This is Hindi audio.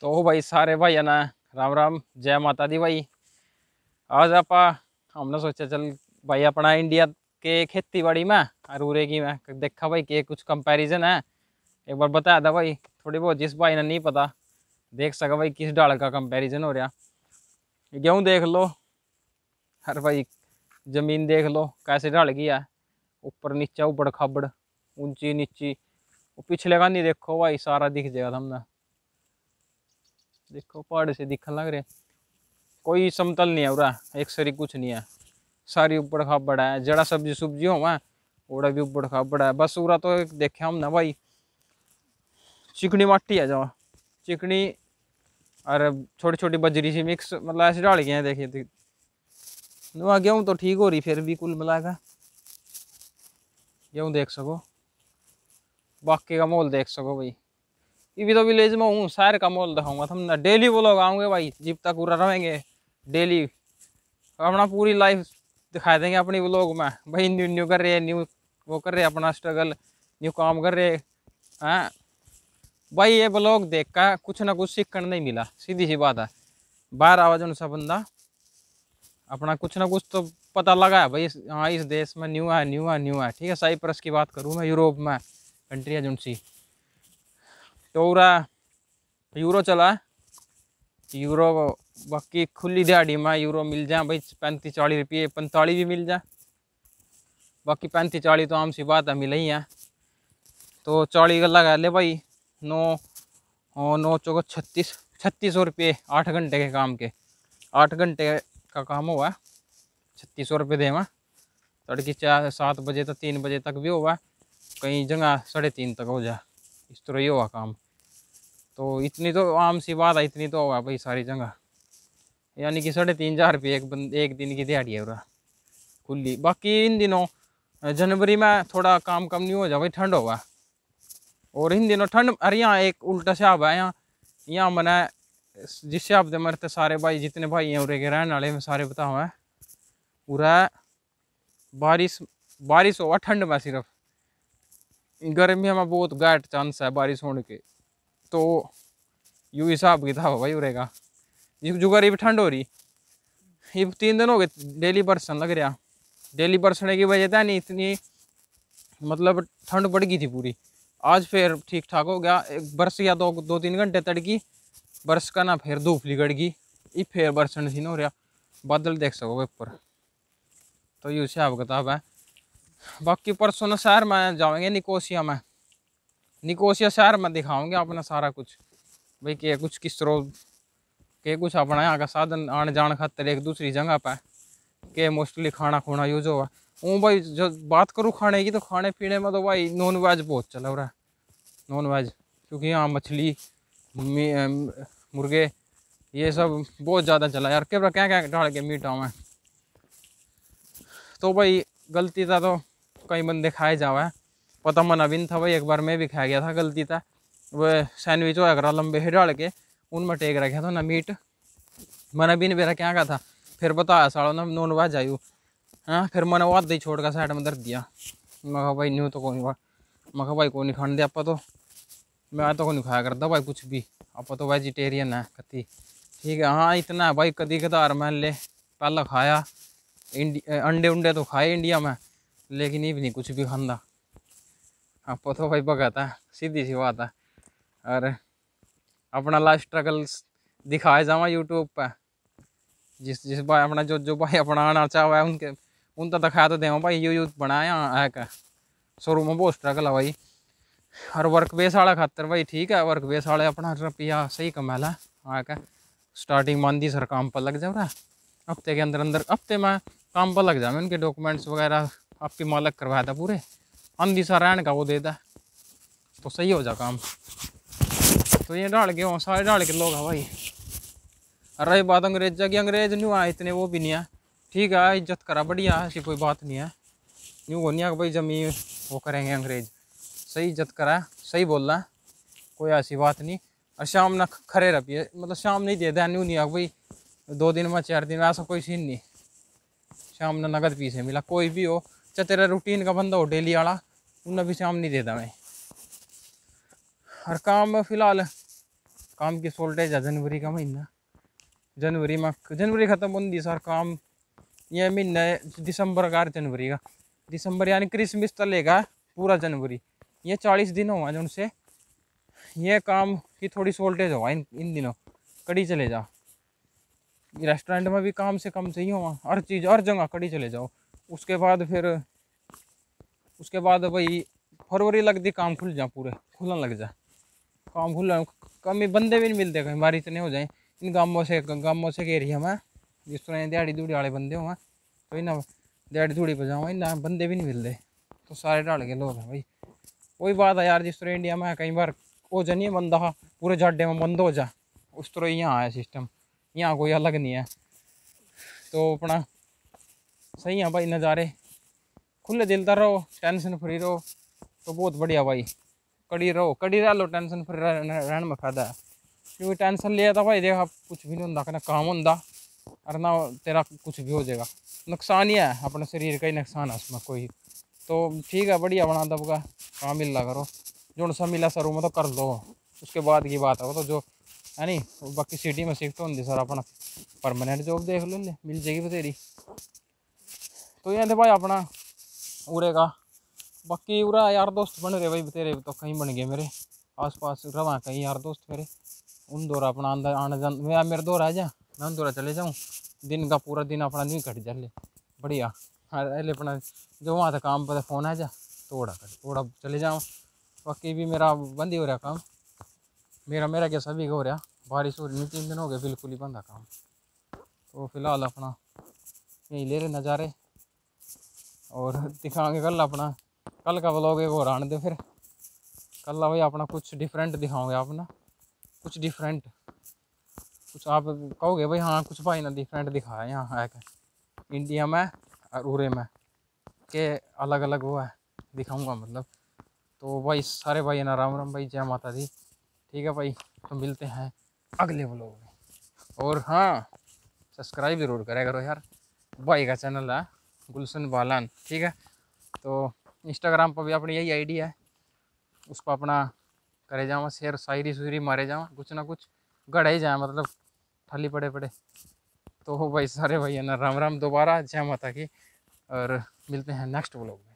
तो भाई सारे भाई ना राम राम जय माता दी भाई। आज आप हमने सोचा चल भाई अपना इंडिया के खेती बाड़ी में और उरे की में देखा भाई के कुछ कंपैरिजन है। एक बार बताया था भाई थोड़ी बहुत जिस भाई ने नहीं पता देख सका भाई किस डाल का कंपैरिजन हो रहा। गेहूँ देख लो, हर भाई जमीन देख लो कैसे ढल गई है, ऊपर नीचा उबड़ खाबड़ ऊंची नीची। वो पिछले का नहीं देखो भाई सारा दिख जाएगा हमने, देखो पहाड़ से दिखने लग रहे, कोई समतल नहीं है उरा, एक सरी कुछ नहीं है, सारी ऊबड़ खाबड़ है। जड़ा सब्जी सुब्जी हो ओड़ा भी ऊबड़ खाबड़ है। बस उरा तो एक देखे हम ना भाई चिकनी माटी है जो चिकनी और छोटी छोटी बजरी सी मिक्स, मतलब ऐसे डाल गए हैं। देखिए तो गेहूँ तो ठीक हो रही, फिर भी कुल मिलाएगा गेहूँ देख सको, बाकी का माहौल देख सको भाई। ये भी तो विलेज में हूँ, शहर का माहौल दिखाऊंगा तुमने। डेली वो लोग आऊँगे भाई जब तक पूरा रहेंगे, डेली अपना पूरी लाइफ दिखा देंगे अपनी व्लॉग में भाई। न्यू न्यू कर रहे, न्यू वो कर रहे अपना स्ट्रगल, न्यू काम कर रहे हैं भाई। ये ब्लॉग देख कर कुछ ना कुछ सीखने नहीं मिला, सीधी सी बात है। बाहर आवाज उनसा बंदा अपना कुछ ना कुछ तो पता लगा है भाई। हाँ इस देश में न्यू है न्यू है न्यू है। ठीक है साइप्रस की बात करूँ मैं, यूरोप में कंट्री है जो सी, तो पूरा यूरो चला है। यूरो बाकी खुली दिहाड़ी में यूरो मिल जाए भाई 35-40 रुपये, 45 भी मिल जाए। बाकी 35-40 तो आम सी बात है, मिल ही है। तो 40 का लगा ले भाई, 9 36 3600 रुपये 8 घंटे के काम के। 8 घंटे का काम हुआ 3600 रुपये दे मैं, तड़की 4-7 बजे तक 3 बजे तक भी हुआ, कई जगह 3:30 तक हो जाए, इस तरह ही हुआ काम। तो इतनी तो आम सी बात है, इतनी तो हुआ भाई सारी जगह, यानी कि 3,500 रुपये एक दिन की दिहाड़ी है पूरा खुली। बाकी इन दिनों जनवरी में थोड़ा काम कम नहीं हो जाए भाई, ठंड होगा। और इन दिनों ठंड, अरे यहाँ एक उल्टा हिसाब है, यहाँ मना जिस हिसाब से मरते सारे भाई जितने भाई हैं उरे के रहने वाले में सारे बताओ है पूरा बारिश बारिश होगा ठंड में। सिर्फ गर्मी में बहुत घाट चांस है बारिश होने के, तो यू हिसाब किताब भाई उरे का। जो गरीब ठंड हो रही, ये 3 दिन हो गए डेली बरसन लग रहा। डेली बरसने की वजह था नहीं इतनी, मतलब ठंड बढ़ गई थी पूरी। आज फिर ठीक ठाक हो गया, एक बरस या 2-3 घंटे तड़की बरस का ना, फिर धूप निकल गई, ये फिर बरसन सी हो रहा। बादल देख सको ऊपर, तो ये हिसाब किताब है। बाकी परसों ना शहर में जाएंगे निकोसिया में, निकोसिया शहर में दिखाओगे अपना सारा कुछ भाई के कुछ किस तरह के कुछ अपना यहाँ का साधन आने जाने खातर एक दूसरी जगह पर के मोस्टली खाना खुना यूज हुआ। वो भाई जो बात करूँ खाने की, तो खाने पीने में तो भाई नॉन वेज बहुत चला हो रहा है, नॉन वेज। क्योंकि यहाँ मछली मुर्गे ये सब बहुत ज़्यादा चला यार, क्या क्या क्या डाल के मीठा में। तो भाई गलती था तो कई बंदे खाए जावा है, पता मना भी नहीं था भाई। एक बार मैं भी खा गया था गलती था, वह सैंडविच होया करा लंबे ही डाल के उनमें टेक रखा था ना मीट, मैंने भी नहीं बेरा क्या कहा था। फिर बताया साड़ो ना नॉन वेज आयु, हाँ फिर मैंने वो आधा ही छोड़ कर साइड में धर दिया। मैं भाई न्यू तो कौन हुआ, मैं भाई को नहीं खाने दे आप तो, मैं तो को नहीं खाया करता भाई कुछ भी, आप तो वेजिटेरियन है कति। ठीक है हाँ इतना है भाई, कदी कदार मान ले पहला खाया अंडे उंडे तो खाए इंडिया में, लेकिन ये भी नहीं कुछ भी खांदा। आप तो भाई भगत है, सीधी सी बात है। और अपना लाइफ स्ट्रगल दिखाया जावा यूट्यूब पर, जिस भाई अपना जो भाई अपना आना चाहे उनके उन तक दिखाया तो दें भाई यू बनाया है का शुरू में बहुत स्ट्रगल है भाई। और वर्क बेस वाला खातर भाई ठीक है, वर्क बेस वाले अपना रुपया सही कमाला है का। स्टार्टिंग मंदी सर काम पर लग जाओ, हफ्ते के अंदर अंदर हफ्ते में काम पर लग जाए, उनके डॉक्यूमेंट्स वगैरह आपकी मालक करवाया था पूरे, अंधी सा रहने का वो देता तो सही हो जा काम। तो ये डाल के सारे डाल के लोग है भाई। और रही बात अंग्रेजा की, अंग्रेज नहीं आए इतने वो भी नहीं है, ठीक है इज्जत करा बढ़िया, ऐसी कोई बात नहीं है। यूँ हो नहीं है भाई जमी वो करेंगे अंग्रेज, सही इज्जत करा, सही बोल रहा है, कोई ऐसी बात नहीं। और शाम ना खरे रहिए, मतलब शाम नहीं दे दें नहीं है भाई 2 दिन में 4 दिन में, ऐसा कोई सीन नहीं। शाम ने नगद पीसे मिला, कोई भी हो चाहे तेरा रूटीन का बंदा हो डेली वाला, उन्हें भी शाम नहीं देता मैं। हर काम फिलहाल काम की शॉर्टेज है जनवरी का महीना। जनवरी ख़त्म होती सर काम, ये महीना है दिसंबर का, जनवरी का दिसंबर यानी क्रिसमस चलेगा पूरा जनवरी। ये 40 दिन हुआ जो उनसे ये काम की थोड़ी शॉर्टेज हुआ इन दिनों, कड़ी चले जाओ। रेस्टोरेंट में भी काम से कम चाहिए हुआ, हर चीज़ हर जगह कड़ी चले जाओ। उसके बाद भाई फरवरी लगती काम खुल जा, पूरे खुलने लग जा काम खुल, कमी बंदे भी नहीं मिलते कहीं बार इतने हो जाए इन गाँवों से के एरिया में। जिस तरह दिहाड़ी दूड़ी वाले बंदे हुआ तो इन्हें दिहाड़ी दूड़ी पर जाऊँ इन्हें बंदे भी नहीं मिलते, तो सारे डाल के लोग हैं भाई। वही बात है यार, जिस तरह इंडिया में कई बार हो जानी है बंदा पूरे जाडे में बंद हो जा, उस तरह यहाँ है सिस्टम, यहाँ कोई अलग नहीं है। तो अपना सही है भाई, नज़ारे खुले दिलदार रहो, टेंशन फ्री रहो तो बहुत बढ़िया भाई। कड़ी रह लो, टेंशन फ्री रहने में फायदा है। क्योंकि टेंशन लिया था भाई देखा कुछ भी नहीं होता, ना काम होता और ना तेरा कुछ भी हो जाएगा, नुकसान ही है, अपने शरीर का ही नुकसान है उसमें कोई। तो ठीक है बढ़िया बना दब का काम मिल रहा करो, जो सा मिला सर में तो कर लो, उसके बाद की बात है। तो जो है नहीं बाकी सिटी में शिफ्ट होती सर अपना परमानेंट जॉब देख लो, ले मिल जाएगी बतेरी। तो ये थे भाई अपना उरे का, बाकी उरा यार दोस्त बन रहे भाई बतेरे, तो कहीं बन गए मेरे आस पास रवा कहीं यार दोस्त मेरे, उन दौरा अपना अंदर आने जान मेरे दौरा आ जा, मैं उन दौरा चले जाऊँ, दिन का पूरा दिन अपना नहीं कट जा ले बढ़िया। हाँ अपना जो वहाँ था काम पर फ़ोन आ जा थोड़ा चले जाऊँ। बाकी भी मेरा बंद ही हो रहा काम, मेरा क्या सभी का हो रहा, बारिश हो रही नहीं 3 दिन हो गए बिल्कुल ही बंदा काम। तो फिलहाल अपना यही ले रहे नज़ारे और दिखाएंगे कल अपना, कल का व्लॉग एक और आने दे फिर कल भाई अपना कुछ डिफरेंट दिखाओगे अपना, कुछ डिफरेंट कुछ आप कहोगे भाई हाँ कुछ भाई ना डिफरेंट दिखाया यहाँ है इंडिया में और उरे में के अलग अलग वो है दिखाऊंगा मतलब। तो भाई सारे भाई ना राम राम भाई, जय माता दी। ठीक है भाई, तो मिलते हैं अगले व्लॉग में। और हाँ सब्सक्राइब ज़रूर करें करो यार, भाई का चैनल है गुलशन बालान, ठीक है। तो इंस्टाग्राम पर भी अपनी यही आईडी है, उस पर अपना करे जाओ शेयर, शायरी मारे जाओ, कुछ ना कुछ गढ़ ही जाए मतलब थाली पड़े। तो भाई सारे भाई है ना राम राम दोबारा, जय माता की, और मिलते हैं नेक्स्ट व्लॉग में।